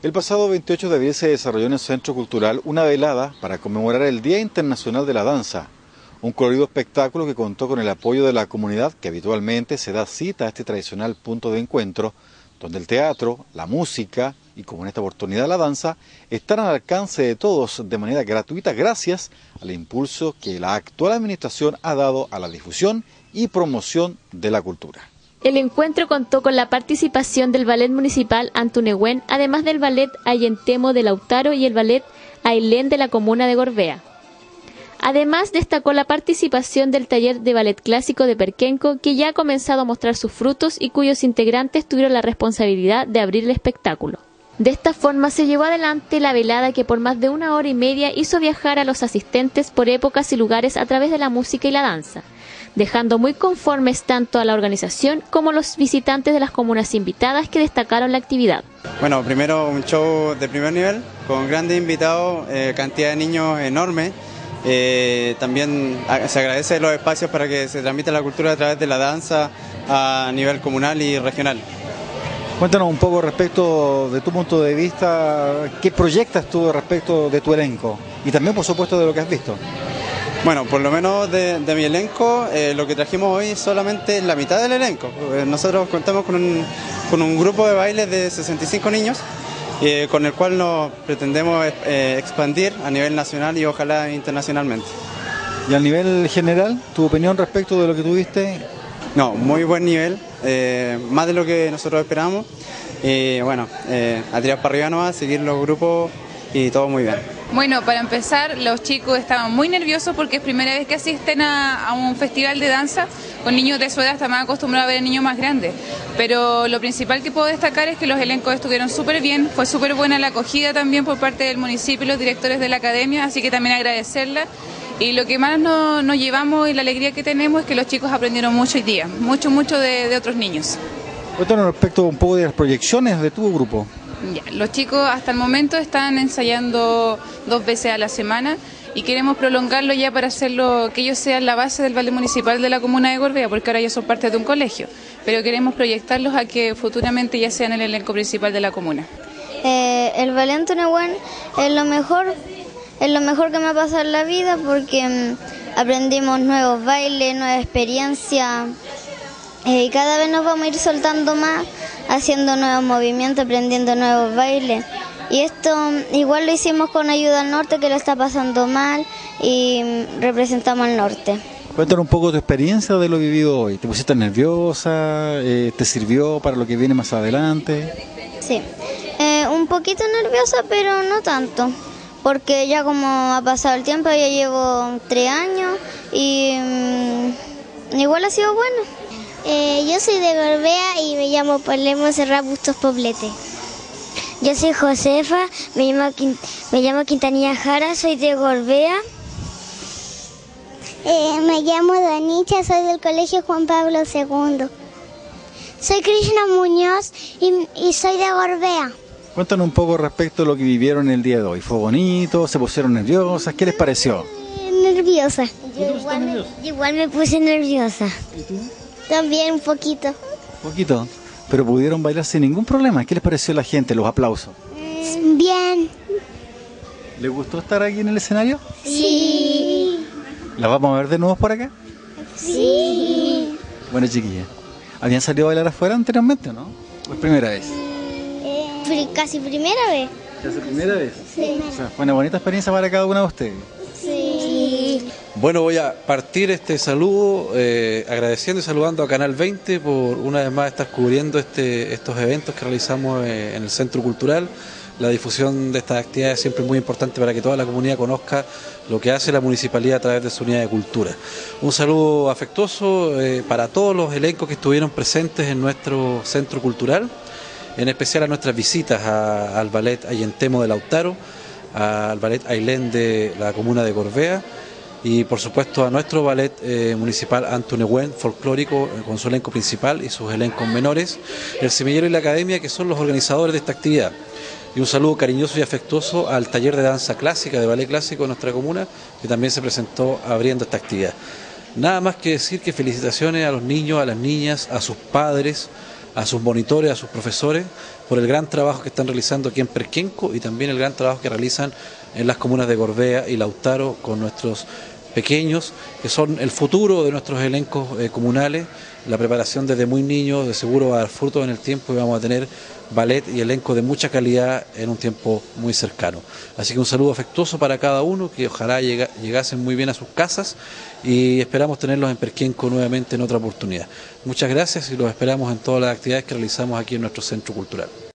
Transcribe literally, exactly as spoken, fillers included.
El pasado veintiocho de abril se desarrolló en el Centro Cultural una velada para conmemorar el Día Internacional de la Danza, un colorido espectáculo que contó con el apoyo de la comunidad que habitualmente se da cita a este tradicional punto de encuentro, donde el teatro, la música y, como en esta oportunidad, la danza, están al alcance de todos de manera gratuita gracias al impulso que la actual administración ha dado a la difusión y promoción de la cultura. El encuentro contó con la participación del Ballet Municipal Antunehuen, además del Ballet Ayentemo de Lautaro y el Ballet Ailén de la comuna de Gorbea. Además, destacó la participación del Taller de Ballet Clásico de Perquenco, que ya ha comenzado a mostrar sus frutos y cuyos integrantes tuvieron la responsabilidad de abrir el espectáculo. De esta forma se llevó adelante la velada que por más de una hora y media hizo viajar a los asistentes por épocas y lugares a través de la música y la danza, dejando muy conformes tanto a la organización como a los visitantes de las comunas invitadas que destacaron la actividad. Bueno, primero un show de primer nivel, con grandes invitados, eh, cantidad de niños enorme. Eh, también se agradece los espacios para que se transmita la cultura a través de la danza a nivel comunal y regional. Cuéntanos un poco respecto de tu punto de vista, ¿qué proyectas tú respecto de tu elenco? Y también, por supuesto, de lo que has visto. Bueno, por lo menos de, de mi elenco, eh, lo que trajimos hoy es solamente la mitad del elenco. Nosotros contamos con un, con un grupo de baile de sesenta y cinco niños, eh, con el cual nos pretendemos eh, expandir a nivel nacional y ojalá internacionalmente. ¿Y a nivel general, tu opinión respecto de lo que tuviste? No, muy buen nivel, eh, más de lo que nosotros esperamos. Y bueno, eh, a tirar para arriba nomás, seguir los grupos y todo muy bien. Bueno, para empezar, los chicos estaban muy nerviosos porque es primera vez que asisten a, a un festival de danza con niños de su edad, están más acostumbrados a ver niños más grandes. Pero lo principal que puedo destacar es que los elencos estuvieron súper bien, fue súper buena la acogida también por parte del municipio y los directores de la academia, así que también agradecerla. Y lo que más nos, nos llevamos y la alegría que tenemos es que los chicos aprendieron mucho hoy día, mucho, mucho de, de otros niños. Cuéntanos respecto un poco de las proyecciones de tu grupo. Ya, los chicos hasta el momento están ensayando dos veces a la semana y queremos prolongarlo ya para hacerlo, que ellos sean la base del ballet municipal de la comuna de Gorbea, porque ahora ellos son parte de un colegio, pero queremos proyectarlos a que futuramente ya sean el elenco principal de la comuna. Eh, el Ballet Antunehuen es lo mejor, es lo mejor que me ha pasado en la vida porque mmm, aprendimos nuevos bailes, nueva experiencia. Eh, y cada vez nos vamos a ir soltando más, haciendo nuevos movimientos, aprendiendo nuevos bailes. Y esto igual lo hicimos con ayuda al norte, que lo está pasando mal, y representamos al norte. Cuéntanos un poco tu experiencia de lo vivido hoy. ¿Te pusiste nerviosa? Eh, ¿Te sirvió para lo que viene más adelante? Sí, eh, un poquito nerviosa, pero no tanto. Porque ya como ha pasado el tiempo, ya llevo tres años y um, igual ha sido bueno. Eh, yo soy de Gorbea y me llamo Paulina Monserrat Bustos Poblete. Yo soy Josefa, me llamo, me llamo Quintanilla Jara, soy de Gorbea. Eh, me llamo Danicha, soy del Colegio Juan Pablo segundo. Soy Krishna Muñoz y, y soy de Gorbea. Cuéntanos un poco respecto a lo que vivieron el día de hoy. ¿Fue bonito? ¿Se pusieron nerviosas? ¿Qué les pareció? Eh, nerviosa. Yo igual, me, igual me puse nerviosa. ¿Y tú? También un poquito. ¿Un poquito? Pero pudieron bailar sin ningún problema. ¿Qué les pareció a la gente, los aplausos? Mm, bien. ¿Les gustó estar aquí en el escenario? Sí. ¿La vamos a ver de nuevo por acá? Sí. Bueno, chiquillas, ¿habían salido a bailar afuera anteriormente o no? ¿O es primera vez? Eh, casi primera vez. ¿Casi primera vez? Sí. O sea, fue una bonita experiencia para cada una de ustedes. Sí. Bueno, voy a partir este saludo eh, agradeciendo y saludando a Canal veinte por una vez más estar cubriendo este, estos eventos que realizamos eh, en el Centro Cultural. La difusión de estas actividades siempre es muy importante para que toda la comunidad conozca lo que hace la Municipalidad a través de su unidad de cultura. Un saludo afectuoso eh, para todos los elencos que estuvieron presentes en nuestro Centro Cultural, en especial a nuestras visitas a, al Ballet Ayentemo de Lautaro, al Ballet Ailén de la comuna de Gorbea, y por supuesto a nuestro ballet eh, municipal Antunehuen folclórico eh, con su elenco principal y sus elencos menores, el semillero y la academia, que son los organizadores de esta actividad. Y un saludo cariñoso y afectuoso al taller de danza clásica, de ballet clásico de nuestra comuna, que también se presentó abriendo esta actividad. Nada más que decir que felicitaciones a los niños, a las niñas, a sus padres, a sus monitores, a sus profesores, por el gran trabajo que están realizando aquí en Perquenco y también el gran trabajo que realizan en las comunas de Gorbea y Lautaro con nuestros pequeños, que son el futuro de nuestros elencos eh, comunales. La preparación desde muy niños de seguro va a dar fruto en el tiempo y vamos a tener ballet y elenco de mucha calidad en un tiempo muy cercano. Así que un saludo afectuoso para cada uno, que ojalá llega, llegasen muy bien a sus casas y esperamos tenerlos en Perquenco nuevamente en otra oportunidad. Muchas gracias y los esperamos en todas las actividades que realizamos aquí en nuestro centro cultural.